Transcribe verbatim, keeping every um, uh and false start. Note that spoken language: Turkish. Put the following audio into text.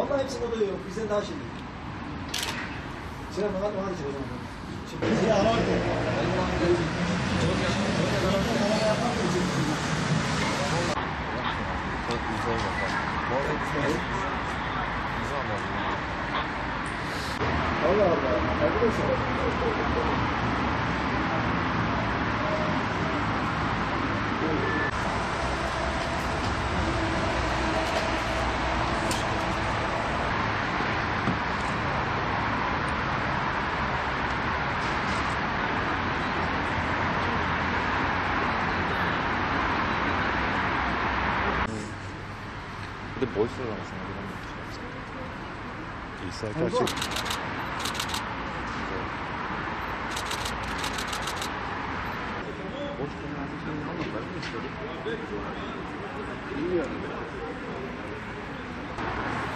Vallahi hepsi moda yok. Bizden daha şey değil. Sıra bana bana çıkıyor o zaman. Şimdi ya var ki. Çok güzel bakalım. Bu arada güzel. Güzel ama. Allah Allah. Arkadaşlar. 근데 멋있어 나왔어. İsa gerçek. Boş konularda şeyini almadılar mı istedik? Bilmiyorum.